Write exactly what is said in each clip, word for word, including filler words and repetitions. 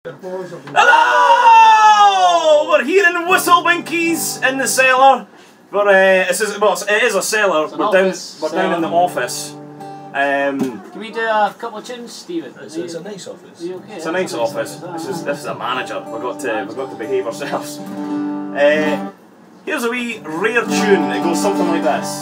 Hello! We're here in Whistlebinkies in the cellar. We're, uh, it's, well, it is a cellar. We're down, we're down in the office. Um, Can we do a couple of tunes, Stephen? It's, it's a nice office. Okay? It's a nice office. This is this is a manager. We've got to we've got to behave ourselves. Uh, here's a wee rare tune. It goes something like this.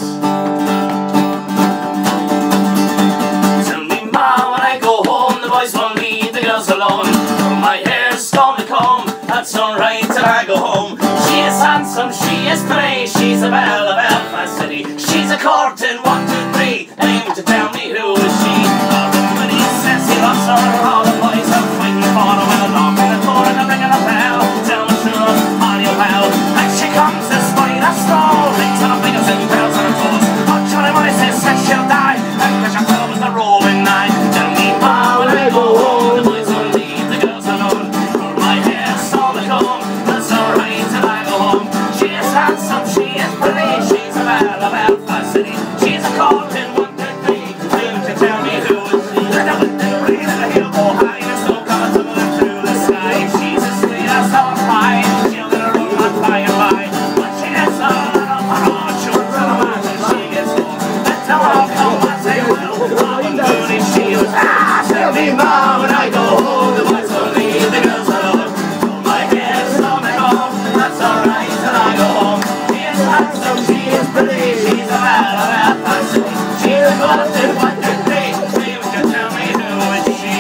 Tell me, ma, when I go home, the boys won't leave the girls alone. My hair's gonna come, that's alright till I go home. She is handsome, she is pretty, she's a belle of Belfast City. She's a courting one, two, three, aim to tell me who is she. When he says he loves her, all the boys are fighting for her. Well, knocking the door and they're ringing a bell. Tell me sure, are you well? And she comes this way, that's all. Rings on her fingers and bells on her toes. Oh, Johnny Money says that she'll die, and cause your girl was the rolling nine. Tell me, ma, when I go home, the boys will leave the girls alone. For my hair's all the comb, that's alright till I go home. She is handsome, she is pretty, she's a belle of Belfast City. She's a courting one, two, three, aim to tell me who is she. There's a wind and the rain and the hail go high, and the snow coming tumbling through the sky. She's a sweet as all pie, she'll get a room on by and by. When she gets a little parade, she'll tell a man when she gets home. Let the world come and say, well, Robin Mooney, she was, ah, tell me, ma, when I go home, the boys will leave the girls alone. For my hair's on the comb, that's alright till I go home. She is handsome, she is pretty, she's a belle of Belfast City. She's a golden one, two, three, see what you tell me who is she.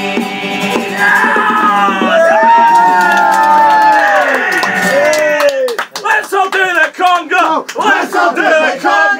Let's all do the conga! Let's all do the conga!